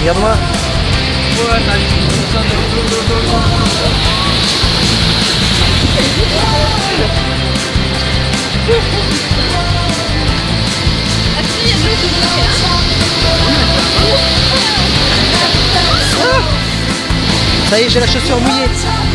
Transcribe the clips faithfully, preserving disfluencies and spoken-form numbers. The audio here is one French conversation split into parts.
Regarde-moi. Ça y est, j'ai la chaussure mouillée.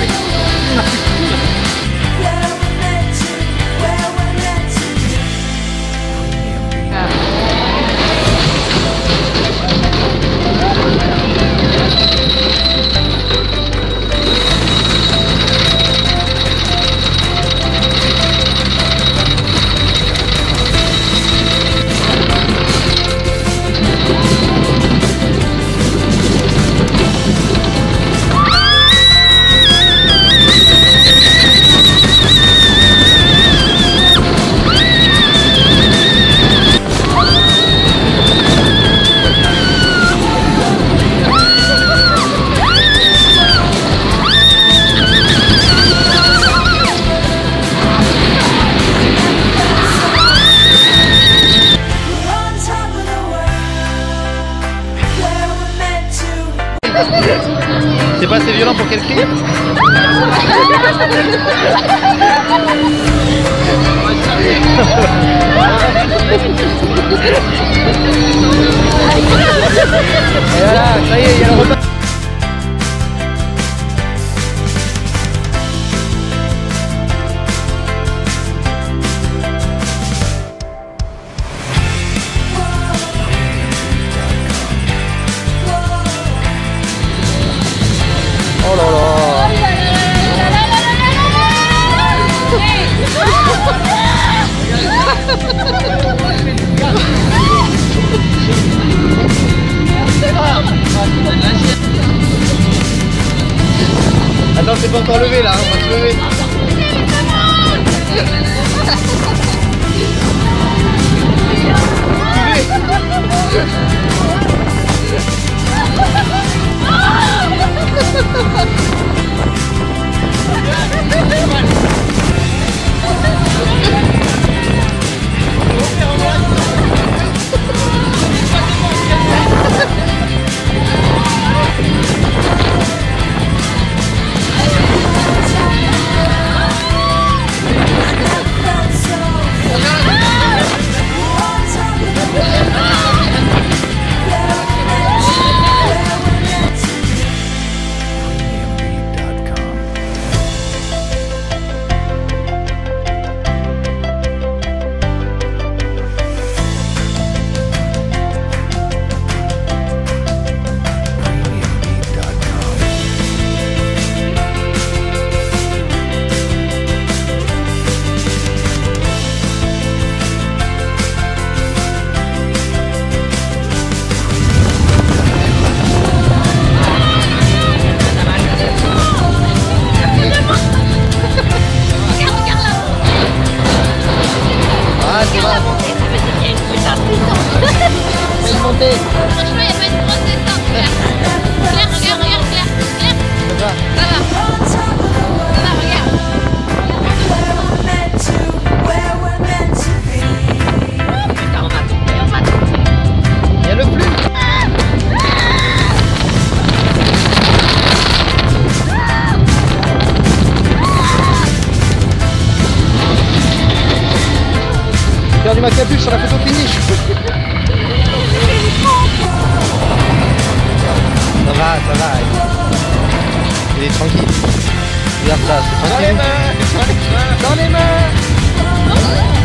C'est pas assez violent pour qu'elle crie? Et voilà, ça y est, il y a le repas. Oh là là. Attends, c'est pas encore levé là, on va se lever. Franchement, il n'y a pas une grosse descente. Claire, regarde, regarde, Claire. Claire, ça va. Ça va. Ça va, regarde. Oh putain, on va tomber, on va tomber. Il y a le flux. J'ai perdu ma capuche sur la photo finish. Ça va, ça va. Il est tranquille. Regarde ça, c'est tranquille. Dans les mains. Dans les mains.